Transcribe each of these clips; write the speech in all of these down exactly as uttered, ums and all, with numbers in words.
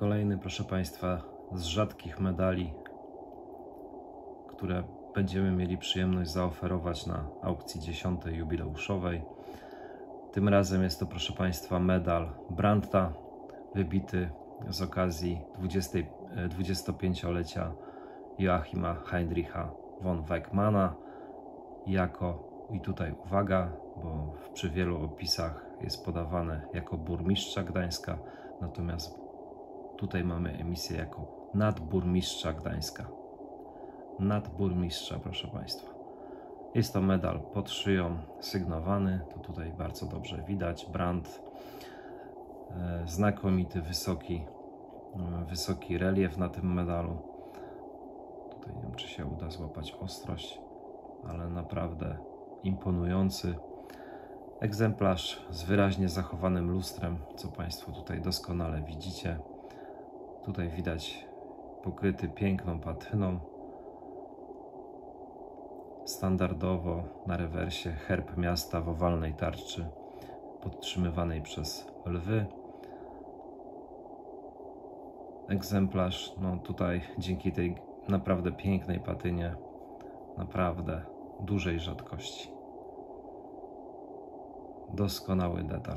Kolejny, proszę Państwa, z rzadkich medali, które będziemy mieli przyjemność zaoferować na aukcji dziesiątej jubileuszowej. Tym razem jest to, proszę Państwa, medal Brandta, wybity z okazji dwudziestopięciolecia Joachima Heinricha von Wegmana jako, i tutaj uwaga, bo przy wielu opisach jest podawane jako burmistrza Gdańska, natomiast tutaj mamy emisję jako nadburmistrza Gdańska. Nadburmistrza, proszę Państwa. Jest to medal pod szyją, sygnowany, to tutaj bardzo dobrze widać. Brandt, znakomity, wysoki, wysoki relief na tym medalu. Tutaj nie wiem, czy się uda złapać ostrość, ale naprawdę imponujący egzemplarz z wyraźnie zachowanym lustrem, co Państwo tutaj doskonale widzicie. Tutaj widać pokryty piękną patyną. Standardowo na rewersie herb miasta w owalnej tarczy podtrzymywanej przez lwy. Egzemplarz, no tutaj dzięki tej naprawdę pięknej patynie, naprawdę dużej rzadkości. Doskonały detal.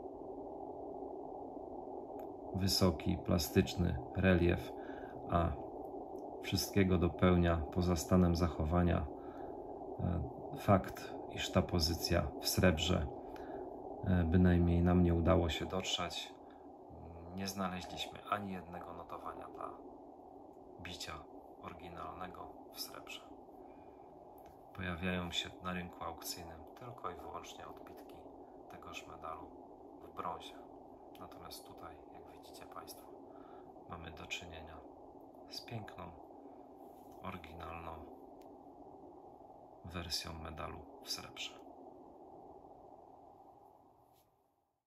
Wysoki, plastyczny relief, a wszystkiego dopełnia poza stanem zachowania fakt, iż ta pozycja w srebrze bynajmniej nam nie udało się dotrzeć. Nie znaleźliśmy ani jednego notowania dla bicia oryginalnego w srebrze. Pojawiają się na rynku aukcyjnym tylko i wyłącznie odbitki tegoż medalu w brązie. Natomiast tutaj, jak widzicie Państwo, mamy do czynienia z piękną, oryginalną wersją medalu w srebrze.